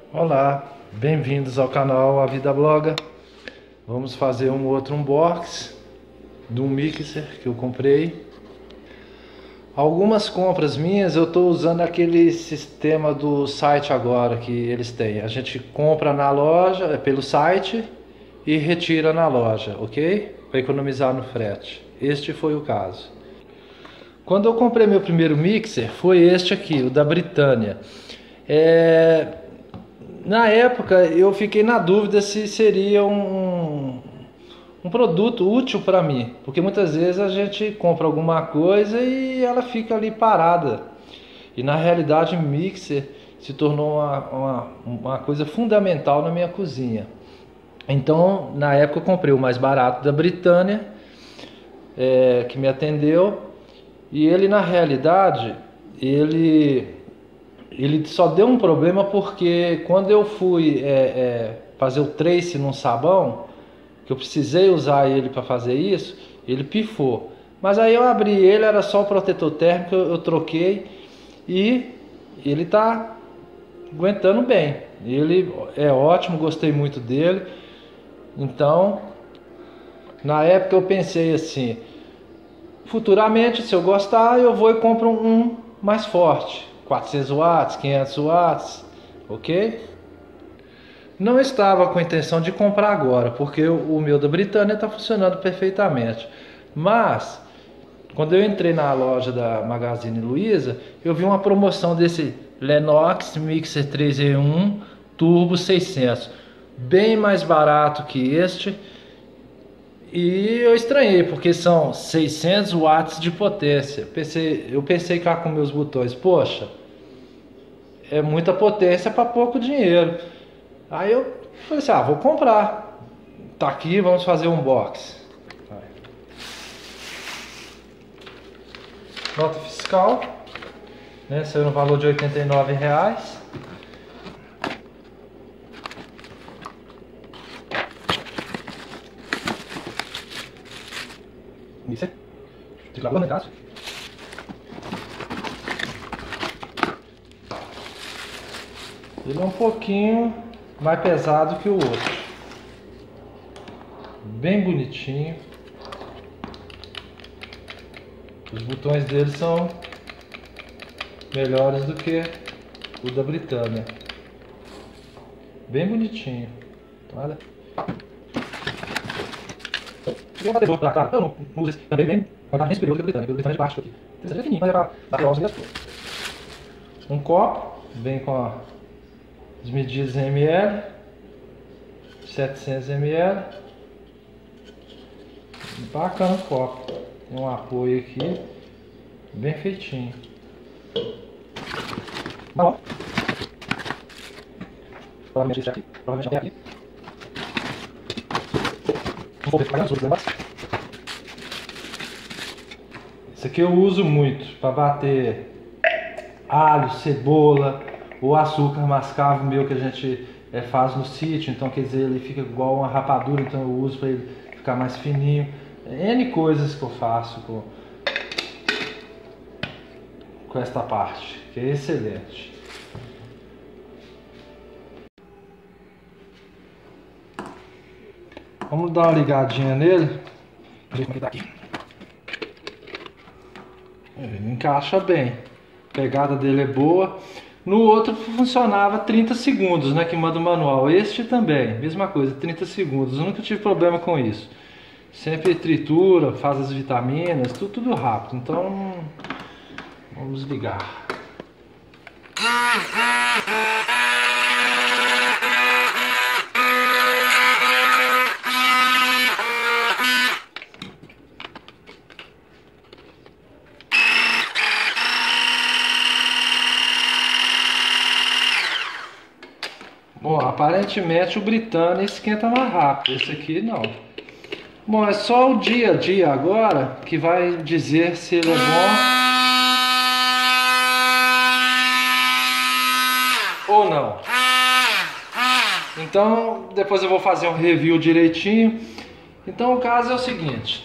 Olá, bem-vindos ao canal A Vida Bloga. Vamos fazer um outro unboxing de um mixer que eu comprei. Algumas compras minhas eu estou usando aquele sistema do site agora que eles têm. A gente compra na loja, pelo site, e retira na loja, ok? Para economizar no frete. Este foi o caso. Quando eu comprei meu primeiro mixer, foi este aqui, o da Britânia. Na época eu fiquei na dúvida se seria um produto útil para mim, porque muitas vezes a gente compra alguma coisa e ela fica ali parada. E na realidade o mixer se tornou uma coisa fundamental na minha cozinha. Então na época eu comprei o mais barato da Britânia, que me atendeu, e ele na realidade ele só deu um problema porque quando eu fui fazer o trace num sabão, que eu precisei usar ele para fazer isso, ele pifou. Mas aí eu abri ele, era só o protetor térmico, eu troquei e ele tá aguentando bem. Ele é ótimo, gostei muito dele. Então, na época eu pensei assim, futuramente se eu gostar eu vou e compro um mais forte. 400 watts, 500 watts, ok? Não estava com a intenção de comprar agora, porque o meu da Britânia está funcionando perfeitamente. Mas, quando eu entrei na loja da Magazine Luiza, eu vi uma promoção desse Lennox Mixer 3 em 1 Turbo 600. Bem mais barato que este. E eu estranhei, porque são 600 watts de potência. Eu pensei cá com meus botões, poxa, é muita potência para pouco dinheiro. Aí eu falei assim, vou comprar. Tá aqui, vamos fazer um unboxing. Nota fiscal, né? Saiu no valor de R$ 89,00. Isso é. Tem que lavar, ele é um pouquinho mais pesado que o outro. Bem bonitinho. Os botões dele são melhores do que o da Britânia. Bem bonitinho. Olha. Eu não uso esse também bem. Mas tá bem superior do que o da Britânia. O da Britânia é de baixo aqui. Esse é fininho, mas é pra bater ossos mesmo. Um copo. Vem com as medidas em ml, 700 ml. Bacana o copo, tem um apoio aqui, bem feitinho. Bom, provavelmente esse aqui, provavelmente aqui. Não vou ver mais outros debates. Esse aqui eu uso muito para bater alho, cebola, o açúcar mascavo meu que a gente faz no sítio, então quer dizer, ele fica igual uma rapadura, então eu uso para ele ficar mais fininho. N coisas que eu faço com esta parte, que é excelente. Vamos dar uma ligadinha nele, ver como ele tá aqui. Ele encaixa bem, a pegada dele é boa. No outro funcionava 30 segundos, né, que manda o manual. Este também, mesma coisa, 30 segundos. Eu nunca tive problema com isso. Sempre tritura, faz as vitaminas, tudo rápido. Então, vamos ligar. Bom, aparentemente o Britânia esquenta mais rápido, esse aqui não. Bom, é só o dia a dia agora que vai dizer se ele é bom ou não. Então, depois eu vou fazer um review direitinho. Então o caso é o seguinte.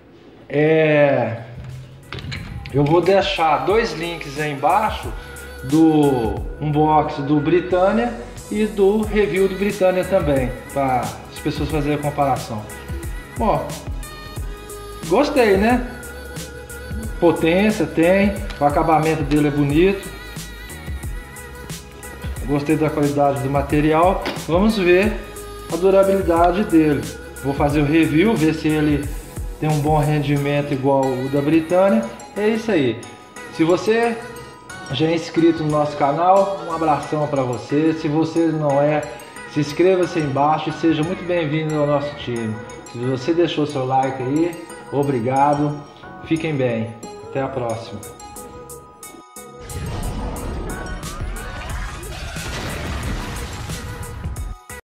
Eu vou deixar dois links aí embaixo do unboxing do Britânia e do review do Britânia também, para as pessoas fazerem a comparação. Bom, gostei, né? Potência tem, o acabamento dele é bonito. Gostei da qualidade do material. Vamos ver a durabilidade dele. Vou fazer o review, ver se ele tem um bom rendimento igual o da Britânia. É isso aí. Se você já é inscrito no nosso canal, um abração para você. Se você não é, se inscreva-se aí embaixo e seja muito bem-vindo ao nosso time. Se você deixou seu like aí, obrigado. Fiquem bem. Até a próxima.